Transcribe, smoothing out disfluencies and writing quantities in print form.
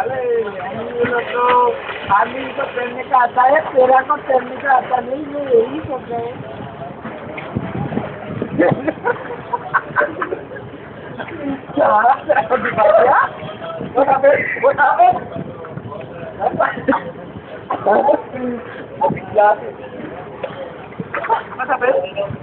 अरे ये लोग तो आदमी को तैरने का आता है, तेरा को तैरने का आता नहीं, ये यही सोच रहे हैं। क्या दिखाया? What happened? What happened? What happened?